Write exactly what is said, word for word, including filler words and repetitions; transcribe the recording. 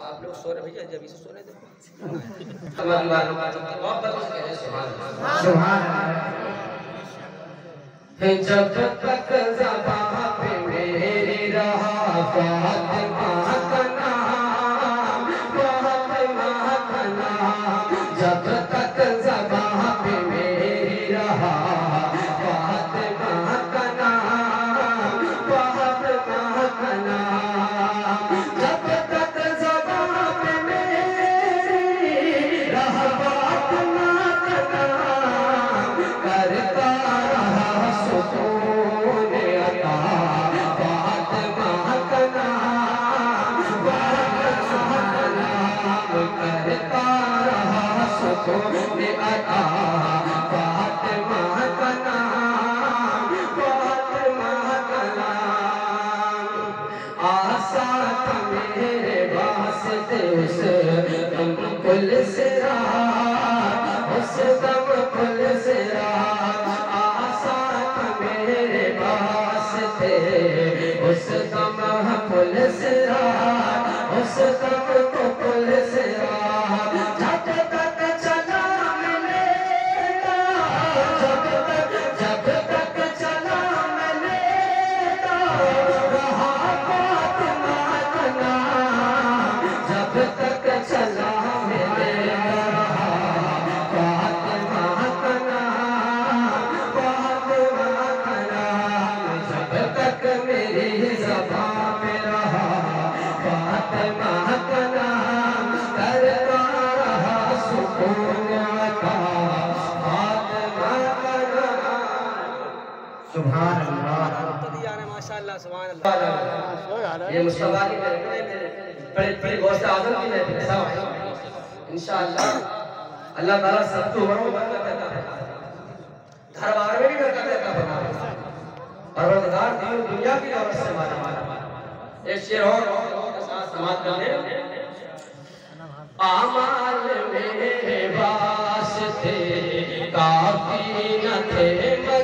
आप लोग सो रहे भैया, जब इसे सोने दो। जब तक ज़बां पे मेरी रहा फातिमा का नाम, फातिमा का नाम, जब तक ज़बां पे मेरी रहा फातिमा का नाम, फातिमा का नाम, जब तक ज़बां पे मेरी रहा फातिमा का नाम, करता रहा सुकून अता फातिमा का नाम, फातिमा का नाम, करता रहा सुकून अता फातिमा का नाम, फातिमा का नाम। आसा था मेरे वास्ते उस दम कुल से रात, उस दम कुल से रात, आसा था मेरे वास्ते उस दम कुल से रात, उस दम को कुल से रात, जब तक चला मिलेगा, जब तक जब तक चला मिलेगा, रहा फातिमा का नाम, जब तक चला मिलेगा, रहा फातिमा का नाम, फातिमा का नाम, जब तक मेरी ज़बां पे रहा फातिमा का नाम, करता रहा सुकून अता फातिमा का नाम। सुभान अल्लाह, माशाअल्लाह, सुभान अल्लाह। ये मुस्तफा की महफिल है, बड़े बड़े गौसे आज़म की महफिल है सब। इंशाअल्लाह अल्लाह ताला सबको उम्रों में बरकत अता फरमाए, घर बार में भी बरकत अता फरमाए, परवरदिगार दीन दुनिया की दौलत से माला माल। एक शेर और के साथ समाप्त कर दें। आमाल मेरे वास्ते काफी न थे